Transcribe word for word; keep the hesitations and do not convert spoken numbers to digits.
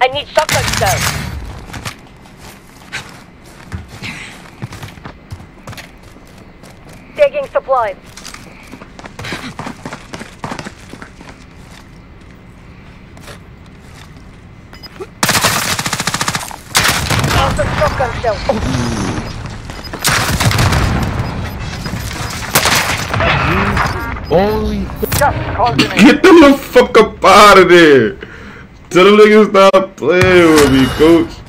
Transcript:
I need shotgun shells. Taking supplies. Awesome shotgun shells. Only Just get them the fuck up out of there. Tell them niggas stop playing with me, coach.